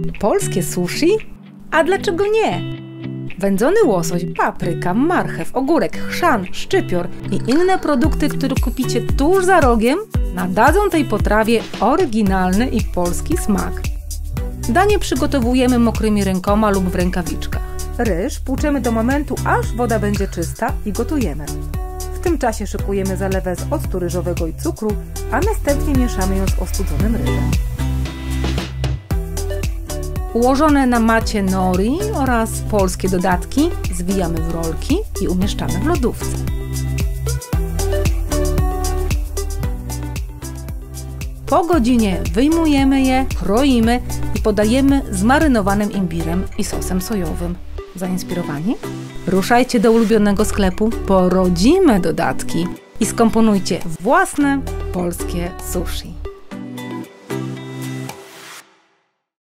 Polskie sushi? A dlaczego nie? Wędzony łosoś, papryka, marchew, ogórek, chrzan, szczypior i inne produkty, które kupicie tuż za rogiem, nadadzą tej potrawie oryginalny i polski smak. Danie przygotowujemy mokrymi rękoma lub w rękawiczkach. Ryż płuczemy do momentu, aż woda będzie czysta i gotujemy. W tym czasie szykujemy zalewę z octu ryżowego i cukru, a następnie mieszamy ją z ostudzonym ryżem. Ułożone na macie nori oraz polskie dodatki zwijamy w rolki i umieszczamy w lodówce. Po godzinie wyjmujemy je, kroimy i podajemy z marynowanym imbirem i sosem sojowym. Zainspirowani? Ruszajcie do ulubionego sklepu po rodzime dodatki i skomponujcie własne polskie sushi.